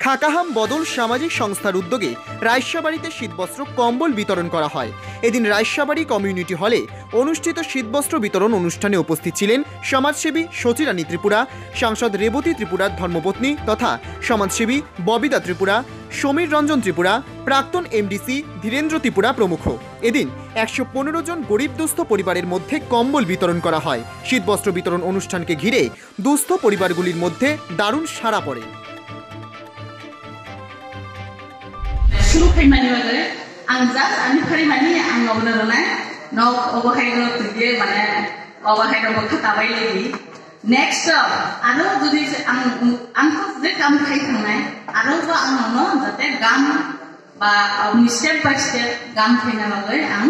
থাকাহাম বদল সামাজিক সংস্থার উদ্যোগে রাইসাবাড়িতে শীতবস্ত্র কম্বল বিতরণ করা হয়। এদিন রাইসাবাড়ি কমিউনিটি হলে অনুষ্ঠিত শীতবস্ত্র বিতরণ অনুষ্ঠানে উপস্থিত ছিলেন সমাজসেবী সচিরানী ত্রিপুরা, সাংসদ রেবতী ত্রিপুরার ধর্মপত্নী তথা সমাজসেবী ববিতা ত্রিপুরা, সমীর রঞ্জন ত্রিপুরা, প্রাক্তন এমডিসি ধীরেন্দ্র ত্রিপুরা প্রমুখ। এদিন 115 জন গরিব দুস্থ পরিবারের মধ্যে কম্বল বিতরণ করা হয়। শীতবস্ত্র বিতরণ অনুষ্ঠানকে ঘিরে দুস্থ পরিবারগুলির মধ্যে দারুণ সাড়া পড়ে। शुरू खालामनाय बागै आं जास्ट आंनि फारिमानि आं मावनो रोंनाय न अबहायनो तुगे माने अबहायनो बखताबाय लेबि नेक्स्ट आरो जुदि आं जे काम खाइ थांनाय आरो बा आंनो जाते गाम बा स्टेप बाय स्टेप गाम खाइना बागै आं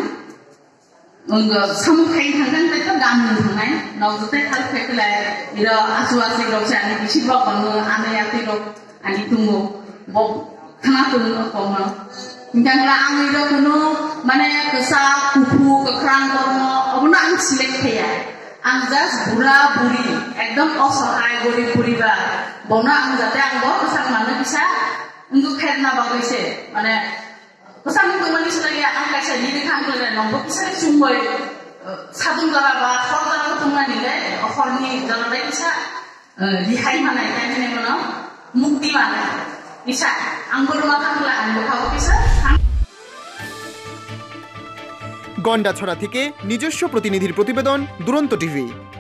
सामु खाइ थांगोन बेखौ गाम थांनाय न जाते हाल खाइखलाय इरो आसु आसि रौसे आंनि बिसिबा बङो आंनि आति रौ आंनि तुंगो ब थाना तुंगो कमो इंगांला आंनि रो कुनु माने गोसा कुफु गख्रां कर्म अबनो आं सिलेक्ट खाया आं जास्ट बुरा बुरि एकदम असहाय गरीब बुरिबा बनो आं जाते आं बो गोसा माने बिसा उंगु खेरना बागैसे माने गोसा मुंगु माने सलाया आं कायसा लिरि खांगले नंबो बिसा सुंबय सादुं जारा बा खर जारा तुंगानिले अखरनि जालाय बिसा रिहाय माने कायने मनो मुक्ति माने बिसा आंबो रमा खांगला आंबो खाबो बिसा। গন্ডাছড়া থেকে নিজস্ব প্রতিনিধির প্রতিবেদন, দুরন্ত টিভি।